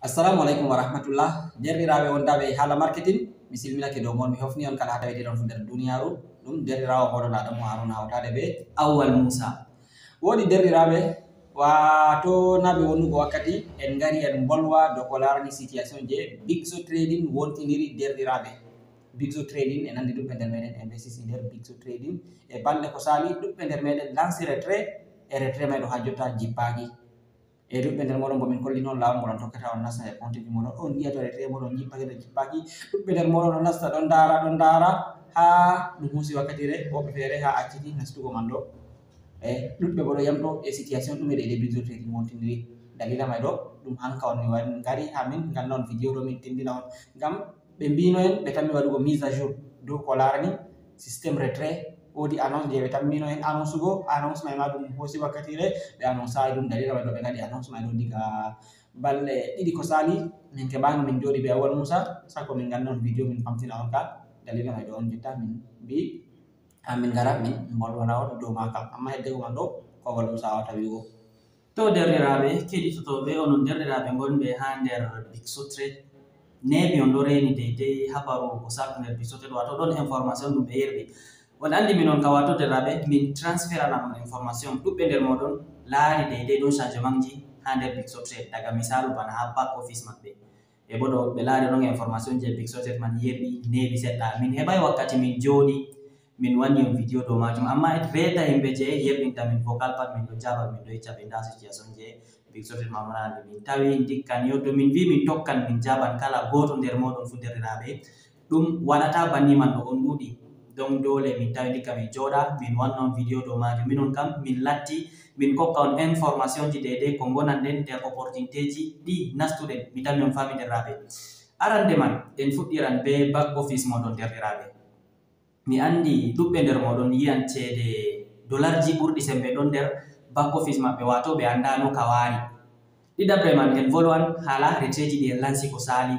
Assalamualaikum warahmatullah. Derɗiraɓe wondaɓe haala marketing mi silminake dow mon mi hofni on kala haɗa ɗon fu nder duniyaru ɗum derɗirawo moɗon Adamu Haruna hawtade be Awwal Musa. Woodi derɗiraɓe wato naɓe wonnugo wakkati en ngari en bolwa dow ko larani situation je Bigzo Trading wontiniri derɗiraɓe. Bigzo Trading en andi ɗuɓɓe nder meɗen investisi nder Bigzo Trading e balɗe ko sali ɗuɓɓe nder meɗen lanci retrait e retrait may ɗo ha jotta jippaki. E ɗuɓɓe nder moɗon bo min kolli noon lawol moɗon tokkata on nasta e compte ji moɗon on yiya to retrait moɗon jippaki ɗo jippaki ɗuɓɓe nder moɗon on nasta ɗon dara ha ɗum huusi wakkatire woɓɓe feere ha acciti nastugo man ɗo e ɗuɓɓe bo ɗo yamɗo e situation ɗume ɗe Bigzo Trading wontindiri. Dalila may ɗo ɗum hanka on mi ngari ha min ganna on vidéo ɗo min tindina on ngam ɓe mbino en ɓe tammi waɗugo mise à jour dow ko larani systéme retrait. Woodi annonce je ɓe tammino en annonce go annonce may ma ɗum hoosi wakkatire ɓe annonce ai ɗum. Dalila may ɗo ɓe ngaɗi annonce may ɗo diga balɗe ɗiɗi ko sali min keɓano min joɗi be Awwal Musa sako min ganna on vidéo min pamtina on ka. Dalila may ɗo on jotta min mbi min gara min bolwana on dow makam amma heddego man ɗo ko Awwal Musa wawata wi'ugo. To derɗiraɓe keɗitotoɓe onon derɗiraɓe gonɓe ha nder Bigzo Trade neɓi on ɗo reni deydey habaru ko saɗu nder Bigzo Trade wato ɗon information ɗum ɓe yerɓi on andi minon ka wato derɗiraɓe min transférana on information ɗuɓɓe nder moɗon laari deydey ɗon changement ji ha nder Bigzo Trade daga misalu bana ha back office maɓɓe e bo ɗo ɓe laari ɗon information je Bigzo Trade man yerɓi neɓi seɗɗa min heɓai wakkati min joɗi min wanni on vidéo dow majum amma reta yimɓe je yerɓinta min vocal pat min ɗo jaɓa min ɗo yecca ɓe nda situation je Bigzo Trade man wonani min tawi dikkan yo to min wi min tokkan min jaɓan kala goto nder moɗon fu derɗiraɓe ɗum waɗata banni man ɗo on ɗuɗi donc dole min tawi dikka min joɗa min wanna on vidéo dow majum. Minon kam min latti min kokka on information ji deydey ko gonan nden nder opportunité ji ɗi nastuɗen mi tammi on fami derɗiraɓe. Arande man en fuɗɗiran be back office moɗon derɗiraɓe. Mi andi ɗuɓɓe nder moɗon yi'an ceede dollar ji ɓurɗi sembe ɗon nder back office maɓɓe wato ɓe andano ka wari. Ɗiɗabre man en volwan hala retrait ji ɗi en lansi ko sali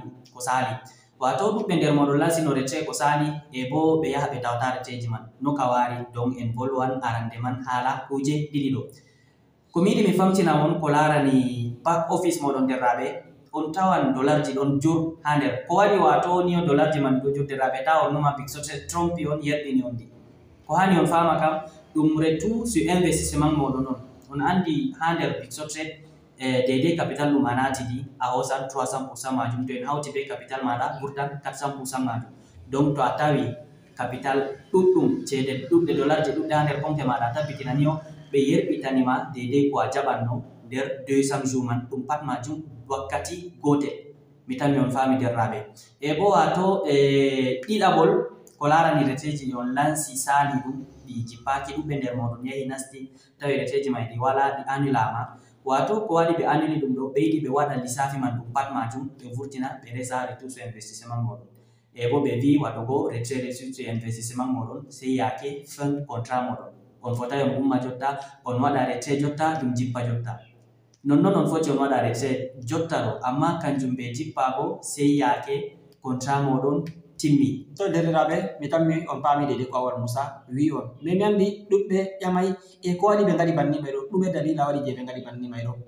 wato ɗuɓɓe nder moɗon lansi no retrait ko sali e bo ɓe yaha ɓe tawata retrait ji man no ka wari donc en volwan arande man hala kuje ɗiɗi ɗo. Ko mi yiɗi mi famtina on ko larani back office moɗon derɗiraɓe on tawan dollar ji ɗon jur ha nder ko waɗi wato ni dollar ji man ɗo jur derɗiraɓe ta on numa Bigzo Trade trompi on yerɗini on di ko hani on fama kam ɗum retour sur investissement moɗon on andi ha nder Bigzo Trade deydey capital ɗum a naati di a hosan 300% majum to en hauti be capital maɗa ɓurtan 400% majum donc to a tawi capital ɗuɗɗum ceede ɗuɗɗe dollar je ɗuɗɗe ha nder compte maɗa a tabbitinani o ɓe yerɓitanima deydey ko a jaɓanno nder 200 jours man ɗum pat majum wakkati gotel mi tammi on fami derɗiraɓe. E bo wato ɗiɗaɓol ko larani retrait ji on lansi sali ɗum ɗi jippaki ɗuɓɓe nder moɗon yahi nasti tawi retrait ji mai ɗi wala ɗi annulama wato ko waɗi ɓe annuli ɗum ɗo ɓe yiɗi ɓe waɗa lissafi man ɗum pat majum ɓe vurtina ɓe resa retour sur investissement moɗon e bo ɓe vi waɗugo retrait retour sur investissement moɗon sey yake fin contrat moɗon on fotai on umma jotta on waɗa retrait jotta ɗum jippa jotta nonnon on foti on waɗa retrait jotta ɗo amma kanjum ɓe jippago sey yake contrat moɗon timmi. To derɗiraɓe mi tammi on paami deydey ko Awwal Musa wi on mais mi andi ɗuɓɓe ƴamai e ko waɗi ɓe ngaɗi banni may ɗo ɗume dalila waɗi je ɓe ngaɗi banni may ɗo.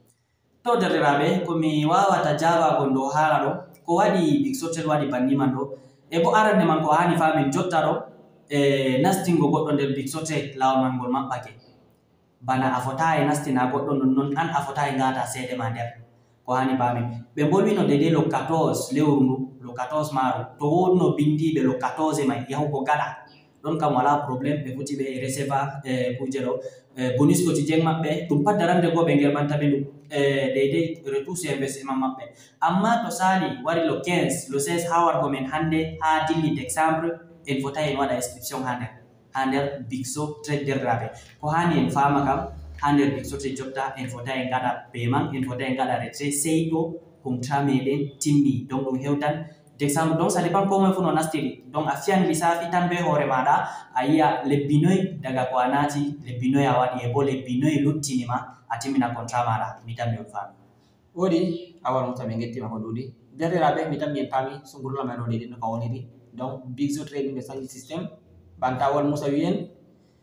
To derɗiraɓe ko mi wawata jabagon dow haala ɗo ko waɗi Bigzo Trade waɗi banni man ɗo e bo arande man ko hani famin jotta ɗo nastingo goɗɗo nder Bigzo Trade lawol man ngol maɓɓake bana a fotai nastina goɗɗo nonnon an a fotai ngata seede ma nder ko hani famin ɓe bolwino deydey le 14 lewru ndu le 14 maru to wodno bindiɓe le 14 mai yahugo gaɗa ɗon kam wala probléme ɓe foti ɓe receva kuje ɗo bonus quotidien maɓɓe ɗum pat darande go ɓe gerɓanta ɓe ɗum deydey retour sur investissement maɓɓe amma to sali wari le 15 le 16 ha wargo men hande ha dilli décembre en fotai en waɗa inscription ha nder Bigzo Trade derɗiraɓe ko hani en fama kam ha nder Bigzo Trade jotta en fotai en gaɗa paiement en fotai en gaɗa retrait sey ɗo contrat meɗen timmi donc ɗum hewtan décembre donc ça dépend komoe fu no nastiri donc a fiyan lissafi tan be hoore maɗa a yiya lebbi noy daga ko a naati lebbi noy a waɗi e bo lebbi noy luttinima a timmina contrat maɗa mi tammi on fami. Woodi Awwal Musa min gettima ko ɗuɗi derɗiraɓe mi tammi en paami sungurla may ɗo deydey no ka woniri donc Bigzo Trading ɓe sanji systéme banta Awwal Musa wi'en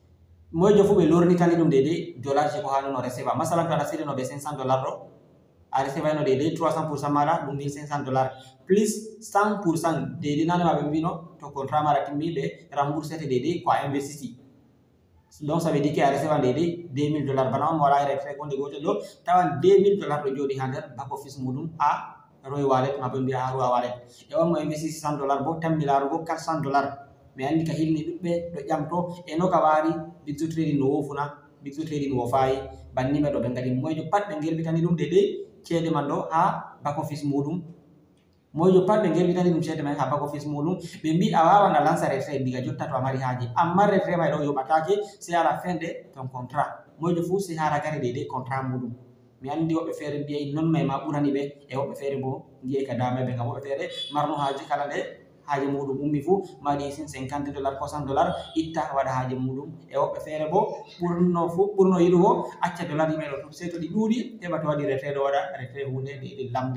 moyjo fu ɓe lornitani ɗum deydey dollar je ko hanuno receva masalan to aɗa sirino ɓe 500 dollar ɗo a recevano dede 300% mara dum $1500 plus 100% dede nane mabe mbino to contrat mara timmi be rembourser dede ko investiti. Donc ça veut dire que a recevant dede $2000 bana mo wala retrait gonde gotel do tawan $2000 do jodi ha der back office mudum a Roy wallet mabe mbi a Roy wallet e on mo investi $600 bo tammilaru go $400 mi andi ka hilni dubbe do jamto e no ka wari Bigzo Trading no wofuna Bigzo Trading wo fayi banni me do be ngadi moyjo pat be ngerbitani dum dede cede man do ha back office mudum moyjo pat be ngerbitani dum cede man ha back office mudum be mbi a wawa na lancer retrait diga jotta to amari haji amma retrait may do yo batake c'est à la fin de ton contrat moyjo fu c'est hara gare dede contrat mudum mi andi wobbe fere biye non may ma burani be e wobbe fere bo ngiye ka dama be ngam wobbe fere marno haji kala de haji mudum ummi fu madi sin $50 ko $100 itta wada haji mudum e wobbe fere bo burno yidu ho acca dollar di melo to seto di dudi e bato wadi retrait do wada retrait hunde di lamde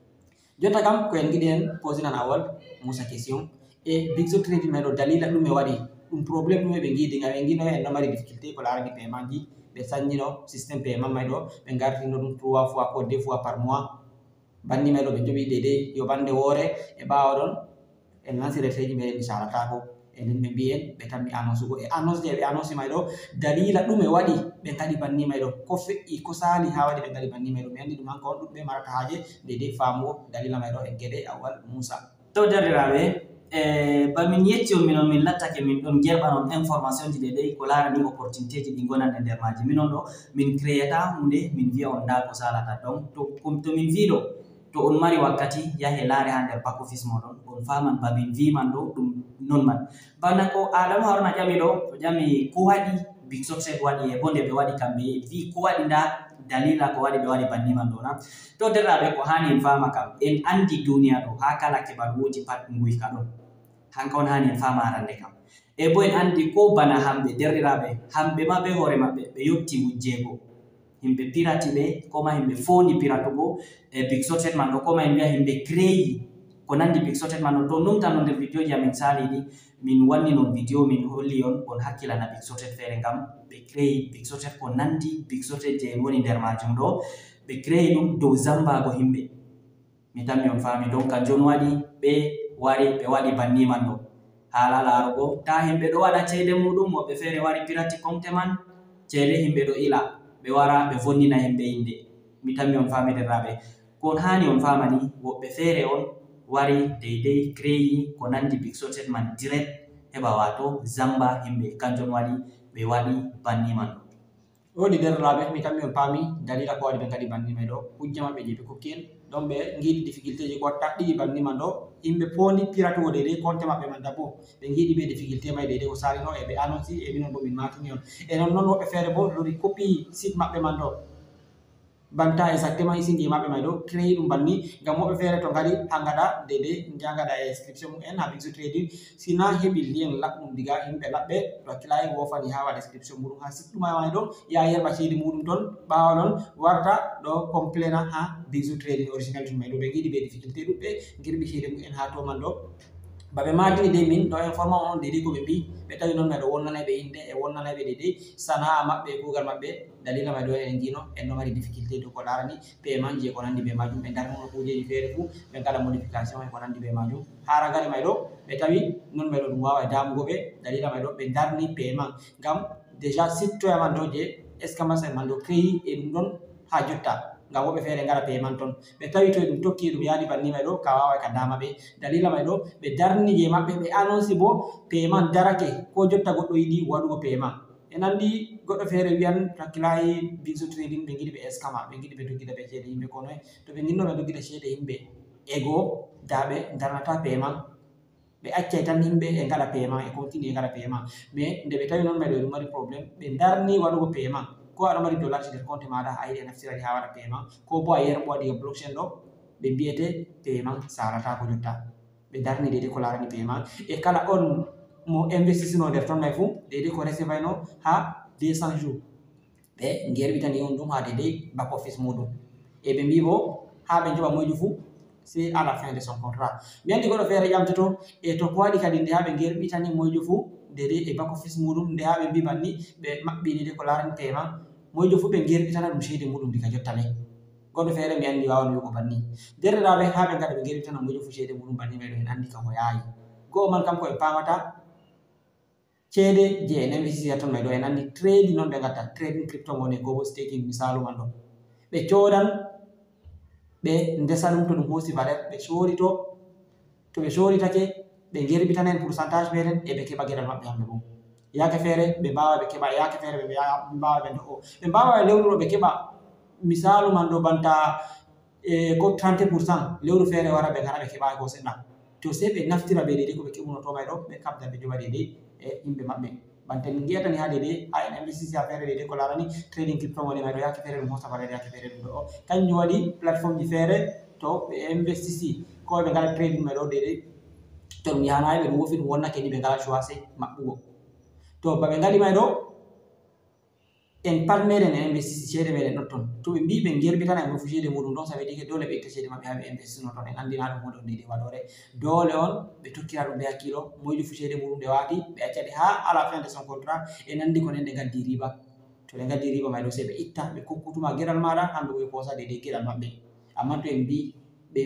jotta kam ko en giden poser nan awal musa question e Bigzo Trading melo dalila dum e wadi dum problem dum be ngidi ngam ngino en no mari difficulté ko laara di paiement ji be sanjino système paiement may do be ngartino dum 3 fois ko 2 fois par mois bandi melo be jobi dede yo bande wore e baawo don en lansi retrait ji me ni sarata ko enen be bien be tammi annonce go e annonce je be annonce may do dalila dum e wadi be kadi banni may do ko fe'i ko sali ha wadi be kadi banni may do mi andi dum an ko dubbe marata haje dede famo dalila may do e gede awal Musa to darirabe ba min yetti o minon min lattake min don gerba non information ji dede ko larani opportunité ji di gonan e der maji minon do min créata hunde min via on da ko salata donc to min vido to on mari wakkati yahe laare ha der back office modon on faman ba min vi man do dum non man bana ko Adam Haruna jami do jami ko wadi Bigzo Trade wadi e bonde be wadi kambe vi ko wadi da dalila ko wadi be wadi banni man do na to derabe ko hani fama kam en andi duniya do ha kala ke baruji pat ngui kadon hankon hani fama arande kam e bo en andi ko bana hambe derirabe hambe mabe hore mabbe be yotti wujjego himbe pirati be koma himbe foni piratugo e Bigzo Trade man do koma en himbe crei ko nandi Bigzo Trade man to numta no der video ji amen sali ni min wanni non video min holli on hakkila na Bigzo Trade fere ngam be crei Bigzo Trade ko nandi Bigzo Trade je woni der majum do be crei dum do zamba go himbe mi tammi on fami donc kanjon wadi be wadi banni man do hala larugo ta himbe do wada cede mudum mo be fere wari pirati compte man cede himbe do ila be wara be vonnina himbe inde mi tammi on fami derabe kon hani on famani wobbe fere on wari deidei crei ko nandi Bigzo Trade man direct heba wato zamba himbe kanjon wadi be wadi banni man wodi derlabe mi tammi on pami dalila ko wadi be kadi banni may do hujjama be jibe ko ken don be ngidi difficulté ji ko taddi banni man do imbe poni pirate wo dede compte mabbe man dabo be ngidi be difficulté may dede ko sari no e be annonce e minon bo min matini on e non wobbe fere bo lori copie site mabbe man do banta exactement ici ngi mabbe may do créer dum banni gam wobbe fere to ngari hangada dede njangada description en ha Bigzo Trading sina hebi lien labdum diga himbe labbe to kilay wo fani ha wa description mudum ha site may do ya yerba cede mudum don baawo non warta do complaina ha Bigzo Trading original to may do be ngidi be difficulté dubbe ngirbi cede mu en ha to man do babe matini de min do information on dede ko be bi be tawi non medo wonnane be inde e wonnane be dede sana mabbe kugal mabbe dalila may do en gino en no mari difficulté to ko darani paiement je ko nandi be majum be dar mo kuje fere fu be kala modification e ko nandi be majum hara gari may do be tawi non medo dum wawa damugo be dalila may do be darni paiement gam déjà site to man do je est ce que ma man do créer e dum don ha jotta ngam wobbe fere ngara paiement ton be tawi to dum tokki dum yaadi banni may do ka wawa ka dama be dalila may do be darni je mabbe be annonce bo paiement darake ko jotta goddo yidi wadugo paiement enandi goddo fere wiyan takilay Bigzo Trading be ngidi be escama be ngidi be dogida be cede yimbe kono to be nginno be dogida cede yimbe ego dabe darnata paiement be accay tan yimbe e ngala paiement e continue ngala paiement mais nde be tawi non may do mari problème be darni wadugo paiement ko ada mari dollar ci der compte mada ayde naftira ha wada paiement ko bo ayer bo di blockchain do be biete paiement sarata ko jotta be darni dede ko larani paiement e kala on mo investissement der ton may fu dede ko receive no ha 200 jours be ngerbi tan on dum ha dede back office mudum e be mbibo ha be joba moju fu c'est à la fin de son contrat mi andi godo fere jamtato e to ko wadi kadi nde ha be ngerbi tan moju fu dede e back office mudum nde ha be mbi banni be mabbi dede ko larani paiement mojo fu be ngerbi tan dum cede mudum dika jottale goɗɗo feere mi andi wawan wi'ugo banni derɗiraɓe ha ɓe ngara ɓe gerbitana moƴo fu ceede muɗum banni meɗo en andi kam o yaayi go'o man kam ko en pamata ceede je en investisi ton mai ɗo en andi trading non ɓe gatta trading crypto money ko bo staking misalu man ɗo ɓe codan ɓe ndesa ɗum to ɗum hosi valeur ɓe sorito to ɓe soritake ɓe gerbitana en pourcentage meɗen e ɓe keɓa geɗal maɓɓe hamɓe bo yake feere ɓe mbawa ɓe keɓa yake feere ɓe mbawa ɓe do'o ɓe mbawa e lewru ɗo ɓe keɓa misalu man ɗo banta ko 30% lewru feere wara ɓe gara ɓe keɓa ko seɗɗa to sei ɓe naftira ɓe deidei ko ɓe keɓuno to mai ɗo ɓe kabda ɓe joɓa deidei e yimɓe maɓɓe bante min giyatani ha deidei ha en investisi ha feere deidei ko larani trading crypto money mai ɗo yake feere ɗum hosta valeur yake feere ɗum ɗo kanjum waɗi plateforme ji feere to ɓe investisi ko ɓe ngala trading mai ɗo deidei to ɗum yahanayi ɓe ɗum wofi ɗum wonnake ni ɓe ngala choix sei maɓɓugo to ba ɓe ngaɗi mai ɗo en pat meɗen en investisi ceede meɗen ɗon ton to ɓe mbi ɓe gerbitana en fu ceede muɗum ɗon sabi ɗike dole ɓe itta ceede maɓɓe ha ɓe investino ton en andina ɗum hunde on deidei waɗore dole on ɓe tokkira ɗum be hakkilo moƴƴu fu ceede muɗum ɗe waati ɓe accaɗe ha à la fin de son contrat en andi ko nen ɗe gaddi riba to ɓe gaddi riba mai ɗo sei ɓe itta ɓe kokkutuma geɗal maɗa hamɓe ɓe posa deidei geɗal maɓɓe amma to en mbi ɓe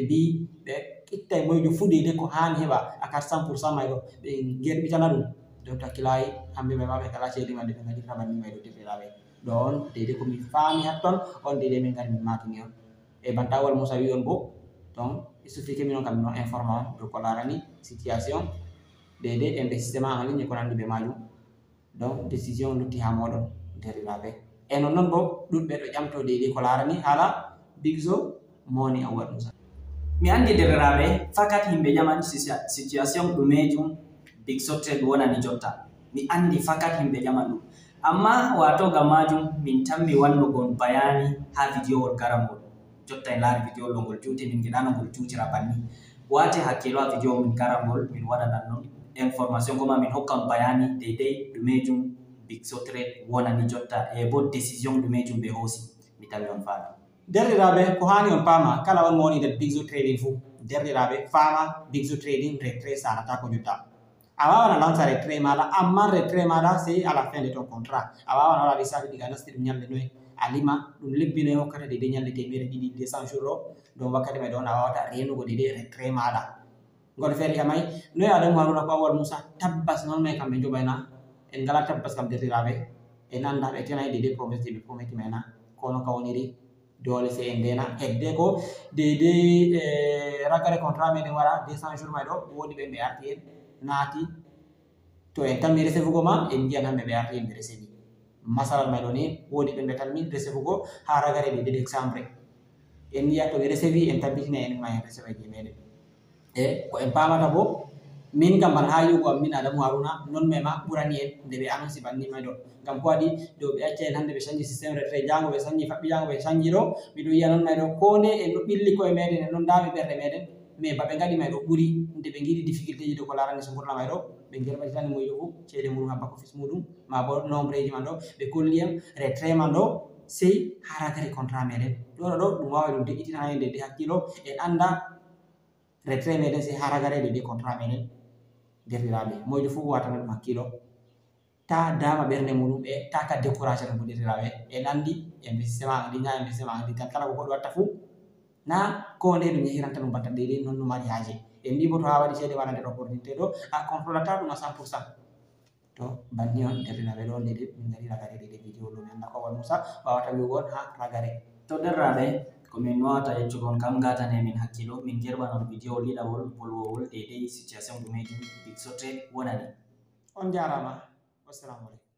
itta e moƴƴu fu deidei ko hani heɓa à 400% mai ɗo ɓe gerbitana ɗum donc hakkilayi hamɓe ɓe ma ɓe kala ceede maɓɓe ɓe gaɗirta banni mai ɗo defiraɓe ɗo on deidei ko min faami hatton on deidei min gari min matini on e banta Awal Musa wi on bo donc il suffit que minon kam minon informa on dow ko larani situation deidei investissement en ligne e ko nandi ɓe majum donc décision lutti ha moɗon derɗiraɓe e nonnon bo ɗuɗɓe ɗo ƴamto deidei ko larani haala Bigzo Money Awal Musa mi andi derɗiraɓe fakat yimɓe ƴaman situation ɗumejum Bigzo Trade wonani jotta mi andi fakat yimɓe ƴaman ɗum amma wato gam majum min tammi wannugon bayani ha videowol garangol jotta en laari videowol ngol juuti min giɗano ngol juutira banni wate hakkilo ha video min garangol min waɗanan non information koma min hokka on bayani deidei ɗumejum Bigzo Trade wonani jotta e bo décision ɗumejum ɓe hoosi mi tawi on faami derɗiraɓe ko hani on paama kala on mo woni nder Bigzo Trading fu derɗiraɓe faama Bigzo Trading retrait sanata ko jotta a wawan a lansa retrait maɗa amma retrait maɗa c'est à la fin de ton contrat a wawan a waɗa lissafi diga nasti ɗum ñalde noye a lima ɗum lebbinoye hokkata deidei ñalde 200 jours o dow wakkati mai ɗon a wawata renugo deidei retrait maɗa goto feere ƴamay noye Adamu Haruna ko Awal Musa tabbas non mai kam ɓe joɓayna en ngala tabbas kam derɗiraɓe en anda ɓe tenayi deidei promesse je ɓe prometi mai na kono ka woniri dole sei en ndena hedde ko deidei ragare contrat meɗen waɗa 200 jours mai ɗo wodi ɓe arti en naati to en tammi recevugo ma en jiyan hamɓe ɓe arti en ɓe recevi masalan mai ɗo ni wodi ɓe tammi recevugo ha ragare de décembre en yiya to ɓe recevi en tabbitina en ma en receva je meɗen e ko en pamata bo min kam man ha yugo am min Adamu Haruna non mai ma ɓurani en nde ɓe annonci banni mai ɗo ngam ko waɗi dow ɓe acca en hande ɓe changi systéme retrait jango ɓe changi faɓɓi jango ɓe changi ɗo miɗo yiya non mai ɗo ko nde en ɗo ɓilli koye meɗen en ɗon daami ɓerde meɗen mais ba ɓe ngaɗi mai ɗo ɓuri nde ɓe giɗi difficulté ji dow ko larani so gurna mai ɗo ɓe gerɓatitani moƴƴo fu ceede muɗum ha back office muɗum ma bo nombre ji man ɗo ɓe kolliyam retrait man ɗo sei ha ragare contrat meɗen ɗoɗo ɗo ɗum wawa ɗum deƴƴitina en deidei hakkilo en anda retrait meɗen sei ha ragare deidei contrat meɗen derɗiraɓe moƴƴo fu watana ɗum hakkilo ta dama ɓernde muɗum ɓe ta ka découragé ɗum ko derɗiraɓe en andi investissement en ligne ha investissement en ligne tan kala ko goɗɗo watta fu na ko nde ɗum yahiranta ɗum banta deidei non no mari haaje en mbi bo to ha waɗi ceede waɗa nder opportunité ɗo a controlata ɗum à 100% to banni on derɗiraɓe ɗo deidei min ngari ragare deidei vidéo ɗo mi anda ko Awal Musa wawata wiwugon ha ragare to derɗiraɓe komin wawata yeccugon kam gatane min hakkilo min gerɓanon videowol ɗiɗawol bolwowol deidei situation ɗumejum Bigzo Trade wonani on jarama wassalamu aleykum